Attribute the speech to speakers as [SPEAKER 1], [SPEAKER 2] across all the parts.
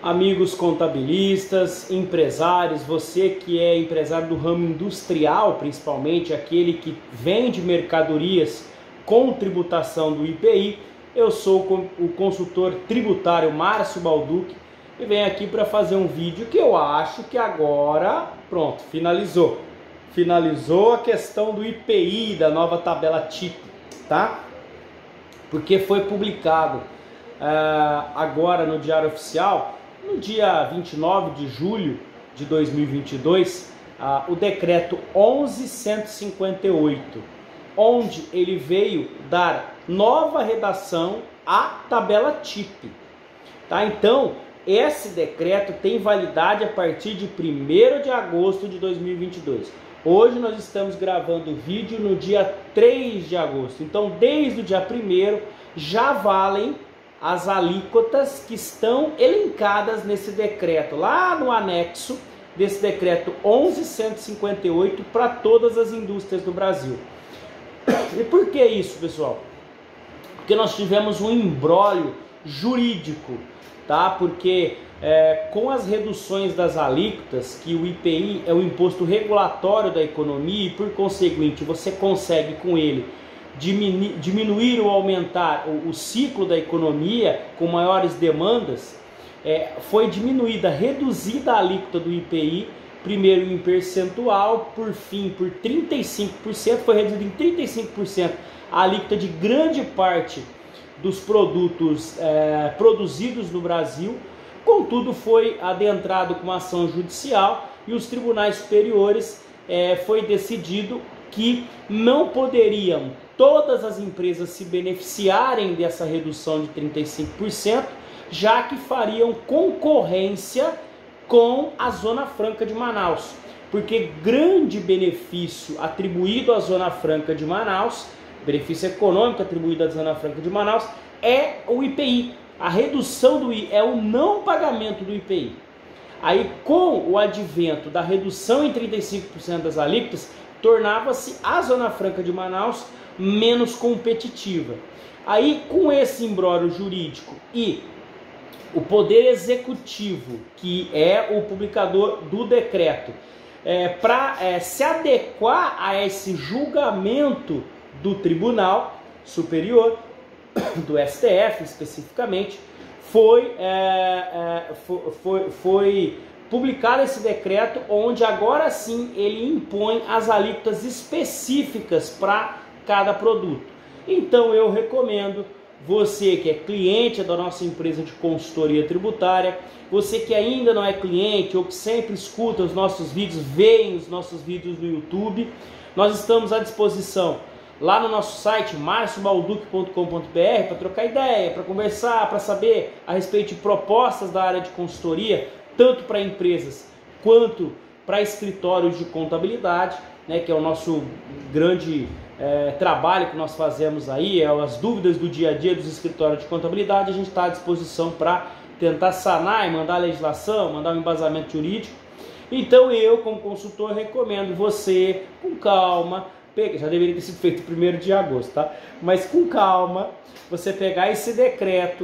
[SPEAKER 1] Amigos contabilistas, empresários, você que é empresário do ramo industrial, principalmente aquele que vende mercadorias com tributação do IPI, eu sou o consultor tributário Márcio Balducci e venho aqui para fazer um vídeo que eu acho que agora, pronto, finalizou. Finalizou a questão do IPI, da nova tabela TIP, tá? Porque foi publicado agora no Diário Oficial, no dia 29 de julho de 2022, o decreto 11.158, onde ele veio dar nova redação à tabela TIP. Tá? Então, esse decreto tem validade a partir de 1º de agosto de 2022. Hoje nós estamos gravando o vídeo no dia 3 de agosto. Então, desde o dia 1º já valem as alíquotas que estão elencadas nesse decreto, lá no anexo desse decreto 11.158 para todas as indústrias do Brasil. E por que isso, pessoal? Porque nós tivemos um imbróglio jurídico, tá? Porque com as reduções das alíquotas, que o IPI é o imposto regulatório da economia e por conseguinte você consegue com ele diminuir ou aumentar o ciclo da economia com maiores demandas, foi diminuída, reduzida a alíquota do IPI, primeiro em percentual, por fim por 35%, foi reduzida em 35% a alíquota de grande parte dos produtos produzidos no Brasil. Contudo, foi adentrado com uma ação judicial e os tribunais superiores foi decidido que não poderiam todas as empresas se beneficiarem dessa redução de 35%, já que fariam concorrência com a Zona Franca de Manaus, porque grande benefício atribuído à Zona Franca de Manaus, benefício econômico atribuído à Zona Franca de Manaus, é o IPI. A redução do IPI é o não pagamento do IPI. Aí, com o advento da redução em 35% das alíquotas, tornava-se a Zona Franca de Manaus menos competitiva. Aí, com esse imbróglio jurídico e o Poder Executivo, que é o publicador do decreto, para se adequar a esse julgamento do Tribunal Superior, do STF especificamente, foi publicado esse decreto, onde agora sim ele impõe as alíquotas específicas para cada produto. Então eu recomendo você que é cliente da nossa empresa de consultoria tributária, você que ainda não é cliente ou que sempre escuta os nossos vídeos, vê os nossos vídeos no YouTube, nós estamos à disposição lá no nosso site marciobalducci.com.br para trocar ideia, para conversar, para saber a respeito de propostas da área de consultoria, tanto para empresas quanto para escritórios de contabilidade, né, que é o nosso grande trabalho que nós fazemos aí, as dúvidas do dia a dia dos escritórios de contabilidade. A gente está à disposição para tentar sanar e mandar a legislação, mandar um embasamento jurídico. Então eu, como consultor, recomendo você, com calma, já deveria ter sido feito 1º de agosto, tá? Mas com calma, você pegar esse decreto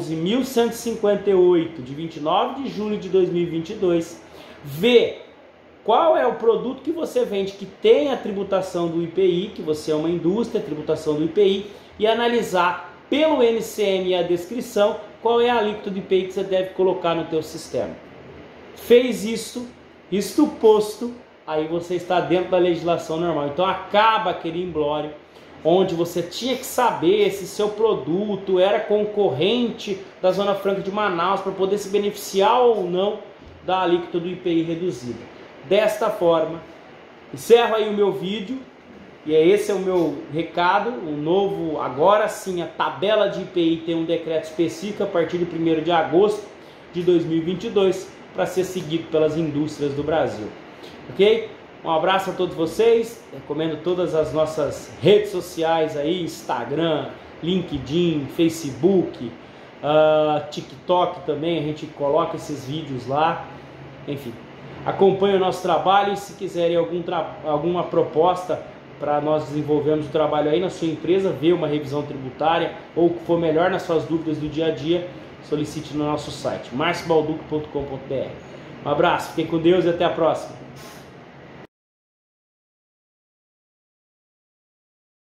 [SPEAKER 1] 11.158 de 29 de julho de 2022, ver qual é o produto que você vende que tem a tributação do IPI, que você é uma indústria, tributação do IPI, e analisar pelo NCM e a descrição qual é a alíquota do IPI que você deve colocar no teu sistema. Fez isto posto, aí você está dentro da legislação normal. Então acaba aquele imbróglio onde você tinha que saber se seu produto era concorrente da Zona Franca de Manaus para poder se beneficiar ou não da alíquota do IPI reduzida. Desta forma, encerro aí o meu vídeo, e esse é o meu recado, agora sim, a tabela de IPI tem um decreto específico a partir de 1º de agosto de 2022, para ser seguido pelas indústrias do Brasil. Ok? Um abraço a todos vocês, recomendo todas as nossas redes sociais aí, Instagram, LinkedIn, Facebook, TikTok também, a gente coloca esses vídeos lá, enfim. Acompanhe o nosso trabalho e se quiserem alguma proposta para nós desenvolvermos o trabalho aí na sua empresa, ver uma revisão tributária ou o que for melhor nas suas dúvidas do dia a dia, solicite no nosso site marciobalduco.com.br. Um abraço, fiquem com Deus e até a próxima.